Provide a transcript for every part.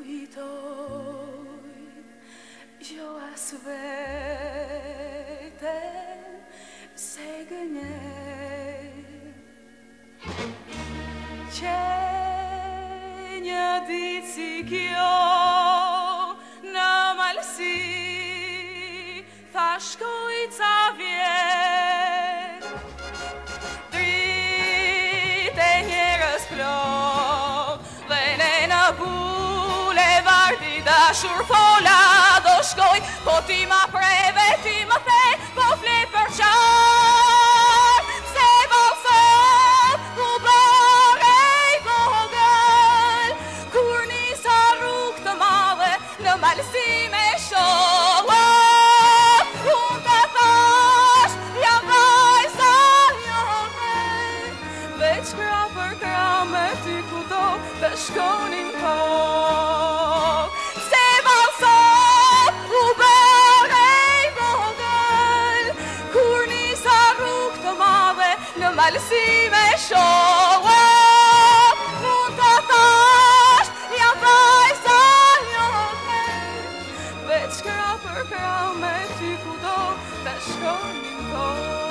kujtoj, jo as veten se gënjej, që një ditë si kjo në malësi tha shkoj ca vjet, dritë e njerëz plot dhe ne në bulevardi dashur fola do shkoj, po ti ma preve, ti më the, po flet për qarë, se valsot u bërej vogël, kur nisa rrugë të madhe në malësi me shoh. Unë të thash, jam vajza jote, veç kra për kra me ty kudo të shkonim po. Se valsot u bërej vogël, kur nisa rrugë të madhe në malësi me shoh. Unë të thash, jam vajza jote, veç kra për kra me ty kudo të shkonim po.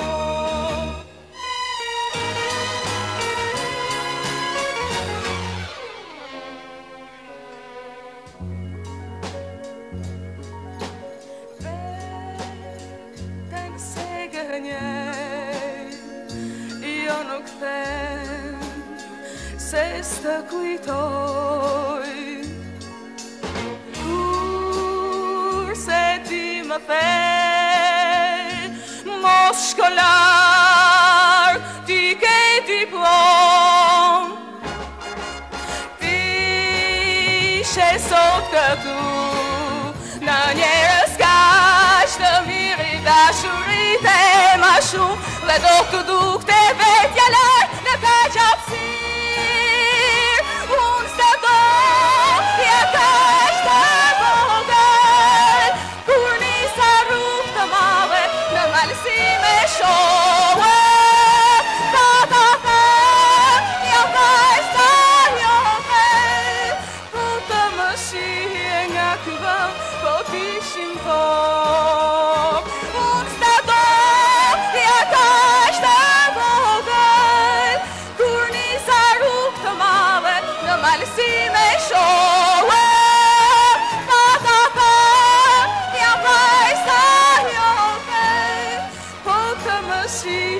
Veten se gënjej, jo nuk them se s'të kujtoj, kur se ti më the, mos shkolar, ti ke diplom, ti ishe sot këtu, në njerëz kaq të mirë, dashurit e ma shumë, dhe do të dukte vetja lartë në kaq hapësirë. Unë se do t'ja kaq të vogël, kur nisa rrugë të madhe në malësi me shoh. Ta ta ta, jam vajza jote, po të më shihje nga ky vend, po t'ishim top. Unë s'ta do t'ja kaq të vogël, kur nisa rrugë të madhe në malësi me shoh. Ta ta ta, jam vajza jote, po të më shihje